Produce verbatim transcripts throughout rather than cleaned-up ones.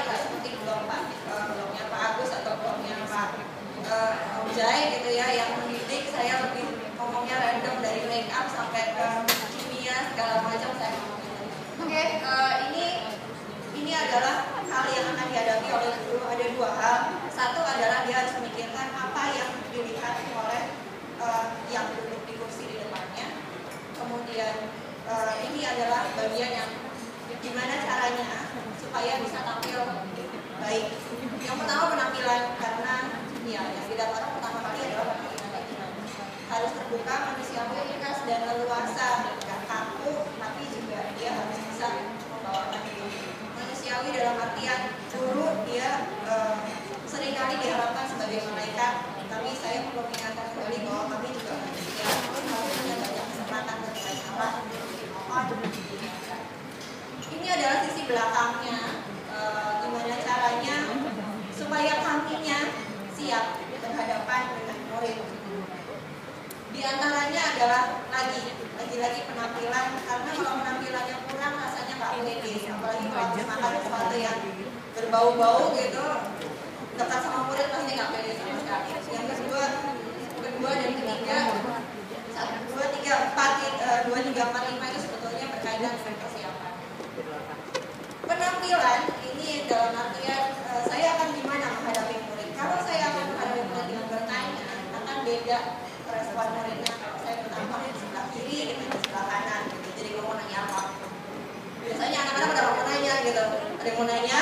nggak seperti blog Pak, uh, blognya Pak Agus atau blognya Pak uh, Ujai gitu ya, yang mendidik. Saya lebih ngomongnya random dari make up sampai ke kimia segala macam saya ngomongin. Oke, okay, uh, ini ini adalah hal yang akan dihadapi oleh guru. Ada dua hal. Satu adalah dia harus memikirkan apa yang dilihat oleh uh, yang duduk di kursi di depannya. Kemudian uh, ini adalah bagian yang gimana caranya supaya bisa tampil baik. Yang pertama penampilan, karena ya yang dilihat orang pertama kali adalah penampilan gimana. Harus terbuka, manusiawi, ikhlas dan leluasa, nggak kaku, tapi juga dia harus bisa membawakan diri. Manusiawi dalam artian guru dia uh, seringkali diharapkan sebagai malaikat, tapi saya perlu mengingatkan kembali bahwa kami juga manusia, harus punya banyak kesempatan ketika salah. Ini adalah sisi belakangnya, e, gimana caranya supaya kaminya siap berhadapan dengan murid. Di antaranya adalah lagi, lagi-lagi penampilan, karena kalau penampilannya kurang rasanya nggak pede, apalagi kalau makan sesuatu yang berbau-bau gitu, dekat sama murid pasti nggak pede sama sekali. Yang kedua, kedua dan ketiga, satu, dua, tiga, empat, dua, tiga, empat, lima itu sebetulnya berkaitan dengan persiapan. Penampilan ini dalam artian uh, saya akan gimana menghadapi murid. Kalau saya akan menghadapi murid dengan bertanya, akan beda respon muridnya kalau saya bertanya di sebelah kiri dengan di sebelah kanan. Gitu. Jadi mau nanya apa? Biasanya anak-anak pada mau nanya gitu. Ada yang mau nanya?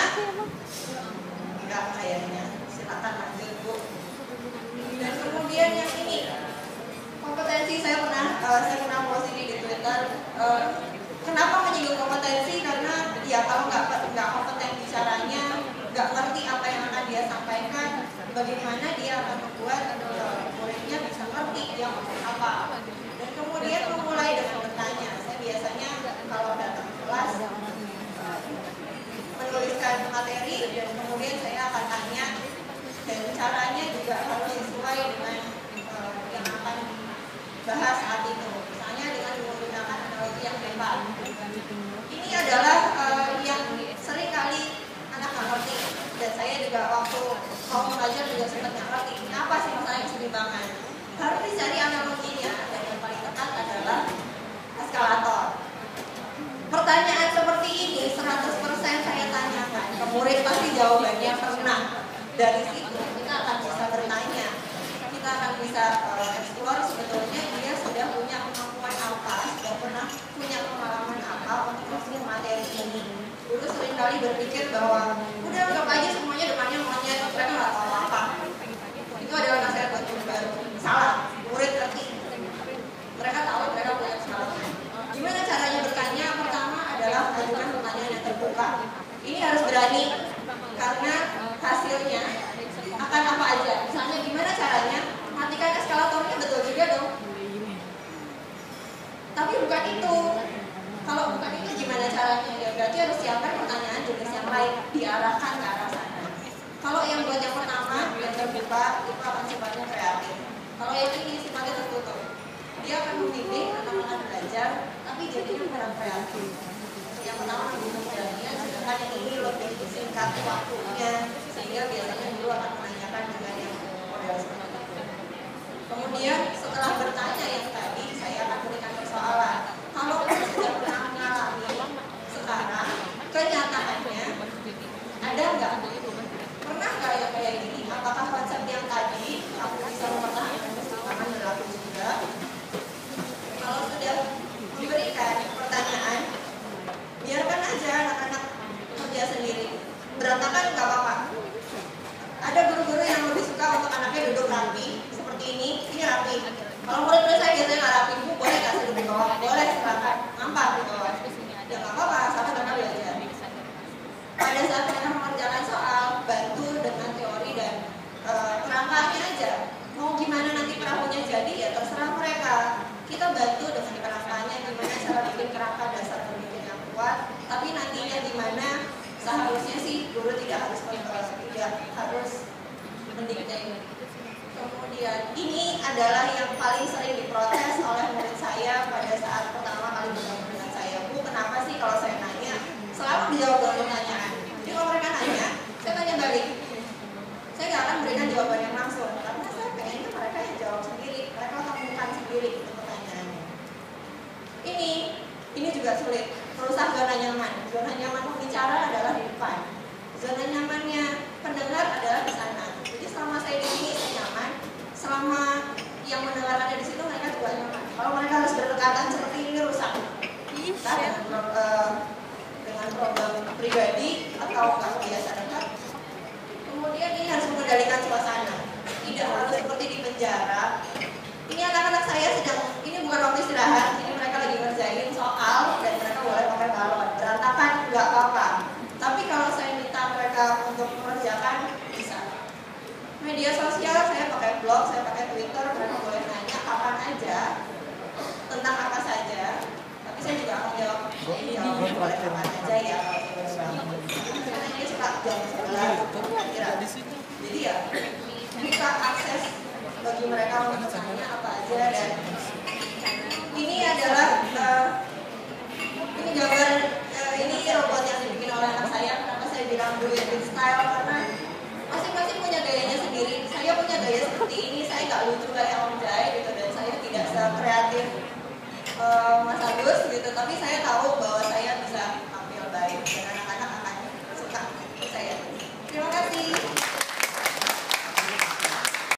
Enggak kayaknya. Silakan lanjut Bu. Dan kemudian yang ini kompetensi, saya pernah uh, saya pernah post ini di Twitter. Uh, Kenapa menyinggung kompetensi? Karena ya kalau nggak nggak kompeten bicaranya, nggak ngerti apa yang akan dia sampaikan, bagaimana dia akan membuat uh, muridnya bisa ngerti dia ngomong apa. Dan kemudian memulai dengan bertanya. Saya biasanya kalau datang ke kelas uh, menuliskan materi dan kemudian saya akan tanya, dan caranya juga harus sesuai dengan uh, yang akan dibahas saat itu. Misalnya dengan menggunakan analogi yang hebat. Ini adalah uh, yang sering kali anak nggak ngerti, dan saya juga waktu mau mengajar juga sempat nggak ngerti. Ini apa sih masalah keseimbangan? Harus dicari analoginya, dan yang paling tepat adalah eskalator. Pertanyaan seperti ini seratus persen saya tanyakan ke murid, pasti jawabannya pernah. Dari situ kita akan bisa bertanya, kita akan bisa uh, explore sebetulnya dia sudah punya kemampuan apa, sudah pernah punya pengalaman apa untuk masuk materi ini. Dulu seringkali berpikir bahwa udah anggap aja semuanya depannya monyet, mereka nggak tahu apa. Itu adalah nasihat buat guru baru. Salah, murid ngerti. Mereka tahu, mereka punya pengalaman. Gimana caranya bertanya? Pertama adalah ajukan pertanyaan yang terbuka. Ini harus berani, karena hasilnya akan apa aja. Misalnya gimana caranya matikan eskalatornya, betul juga dong. Tapi bukan itu. Kalau bukan itu gimana caranya? Ya berarti harus siapkan pertanyaan jenis yang lain, diarahkan ke arah sana. Kalau yang buat yang pertama yang terbuka itu akan sifatnya kreatif. Kalau yang ini sifatnya tertutup, dia akan membimbing anak-anak belajar, tapi jadinya kurang kreatif. Yang pertama membutuhkan keberanian, sedangkan yang ini lebih singkat waktunya, sehingga biasanya dulu akan menanyakan dengan yang model seperti itu. Kemudian setelah bertanya yang tadi, saya akan berikan persoalan. Kalau kita sudah pernah mengalami sekarang, kenyataannya ada nggak? Pernah nggak yang kayak gini? Apakah konsep yang tadi aku bisa mempertahankan keseimbangan berlaku juga? Kalau sudah diberikan pertanyaan, biarkan aja anak-anak kerja sendiri. Berantakan nggak apa-apa. Ada guru-guru yang lebih suka untuk anaknya duduk rapi seperti ini. Ini rapi. Kalau murid-murid saya biasanya nggak rapi, Bu, boleh nggak saya duduk di bawah? Boleh, silakan. Nampak di bawah. Ya nggak apa-apa, sama mereka belajar. Pada saat mereka mengerjakan soal, bantu dengan teori dan e, kerangkanya aja. Mau gimana nanti perahunya jadi, ya terserah mereka. Kita bantu dengan kerangkanya, gimana cara bikin kerangka dasar berpikir yang kuat. Tapi nantinya gimana, seharusnya sih guru tidak harus tidak harus mendikte. Kemudian ini adalah yang paling sering diprotes oleh murid saya pada saat pertama kali bertemu dengan saya. Bu, kenapa sih kalau saya nanya selalu dijawab dengan pertanyaan? Jadi kalau mereka nanya, kelihatan seperti ini rusak. Nah, dengan, uh, dengan program pribadi atau kalau biasa dekat. Kemudian ini harus mengendalikan suasana. Tidak harus seperti di penjara. Ini anak-anak saya sedang, ini bukan waktu istirahat, ini mereka lagi ngerjain soal dan mereka boleh pakai balon. Berantakan nggak apa-apa. Tapi kalau saya minta mereka untuk mengerjakan, bisa. Media sosial saya pakai blog, saya pakai Twitter, mereka boleh nanya kapan aja tentang apa saja. Tapi saya juga akan jawab, ini jawab boleh kapan aja ya. Karena ini suka jam sebelah, kira. Jadi ya, buka akses bagi mereka untuk tanya apa aja. Dan ini adalah uh, ini gambar uh, ini robot yang dibikin oleh anak saya. Kenapa saya bilang do it with style? Karena masing-masing punya gayanya sendiri. Saya punya gaya seperti ini, saya nggak lucu kayak Om Jai gitu, dan saya tidak se-kreatif uh, Mas Agus gitu. Tapi saya tahu bahwa saya bisa tampil baik dan anak-anak